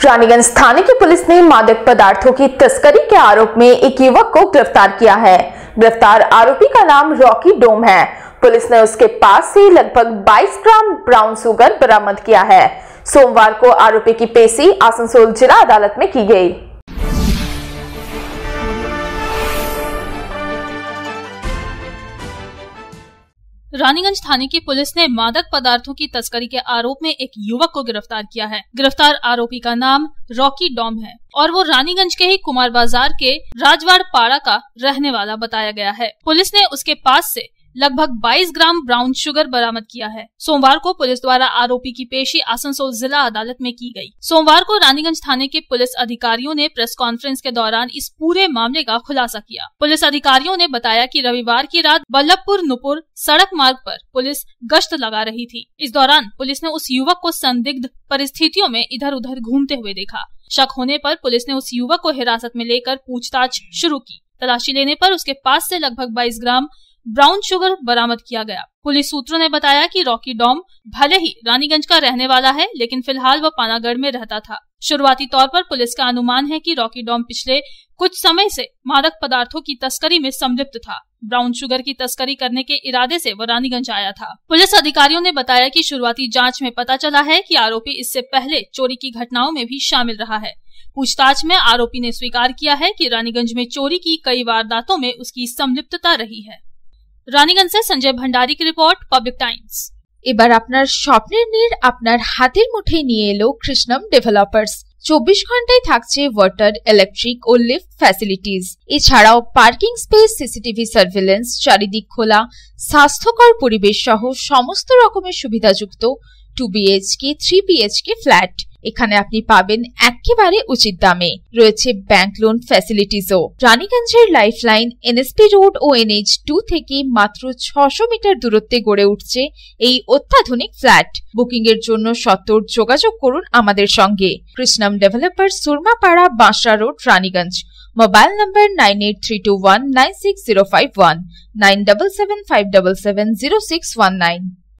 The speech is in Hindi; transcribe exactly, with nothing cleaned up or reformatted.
रानीगंज थाने की पुलिस ने मादक पदार्थों की तस्करी के आरोप में एक युवक को गिरफ्तार किया है। गिरफ्तार आरोपी का नाम रॉकी डोम है। पुलिस ने उसके पास से लगभग बाईस ग्राम ब्राउन शुगर बरामद किया है। सोमवार को आरोपी की पेशी आसनसोल जिला अदालत में की गई। रानीगंज थाने की पुलिस ने मादक पदार्थों की तस्करी के आरोप में एक युवक को गिरफ्तार किया है। गिरफ्तार आरोपी का नाम रॉकी डॉम है और वो रानीगंज के ही कुमार बाजार के राजवाड़ पाड़ा का रहने वाला बताया गया है। पुलिस ने उसके पास से लगभग बाईस ग्राम ब्राउन शुगर बरामद किया है। सोमवार को पुलिस द्वारा आरोपी की पेशी आसनसोल जिला अदालत में की गई। सोमवार को रानीगंज थाने के पुलिस अधिकारियों ने प्रेस कॉन्फ्रेंस के दौरान इस पूरे मामले का खुलासा किया। पुलिस अधिकारियों ने बताया कि रविवार की रात बल्लभपुर नुपुर सड़क मार्ग पर पुलिस गश्त लगा रही थी। इस दौरान पुलिस ने उस युवक को संदिग्ध परिस्थितियों में इधर उधर घूमते हुए देखा। शक होने पर पुलिस ने उस युवक को हिरासत में लेकर पूछताछ शुरू की। तलाशी लेने पर उसके पास से लगभग बाईस ग्राम ब्राउन शुगर बरामद किया गया। पुलिस सूत्रों ने बताया कि रॉकी डॉम भले ही रानीगंज का रहने वाला है, लेकिन फिलहाल वह पानागढ़ में रहता था। शुरुआती तौर पर पुलिस का अनुमान है कि रॉकी डॉम पिछले कुछ समय से मादक पदार्थों की तस्करी में संलिप्त था। ब्राउन शुगर की तस्करी करने के इरादे से वह रानीगंज आया था। पुलिस अधिकारियों ने बताया कि शुरुआती जाँच में पता चला है कि आरोपी इससे पहले चोरी की घटनाओं में भी शामिल रहा है। पूछताछ में आरोपी ने स्वीकार किया है कि रानीगंज में चोरी की कई वारदातों में उसकी संलिप्तता रही है। রানীগঞ্জ से संजय भंडारी की रिपोर्ट, पब्लिक टाइम्स। এবার আপনার স্বপ্নের নীড় আপনার হাতের মুঠোয় নিয়ে এলো কৃষ্ণম ডেভেলপার্স। চব্বিশ ঘন্টায় থাকছে ওয়াটার, ইলেকট্রিক ও লিফট ফ্যাসিলিটিজ। এছাড়াও পার্কিং স্পেস, সিসিটিভি সার্ভেলেন্স, চারিদিক খোলা স্বাস্থ্যকর পরিবেশ সহ সমস্ত রকমের সুবিধাযুক্ত two BHK, three BHK flat. এখানে আপনি পাবেন একেবারে উচিত দামে। রয়েছে ব্যাংক লোন ফ্যাসিলিটিসও। রানীগঞ্জের লাইফলাইন এনএসপি রোড ও এনএইচ টু থেকে মাত্র ছশো মিটার দূরত্বে গড়ে উঠছে এই অত্যাধুনিক ফ্ল্যাট। বুকিং এর জন্য সত্বর যোগাযোগ করুন আমাদের সঙ্গে। Krishnam developers, Surmapara, Banshra road, Raniganj. Mobile number nine eight three two one nine six zero five one, nine seven seven five seven seven zero six one nine.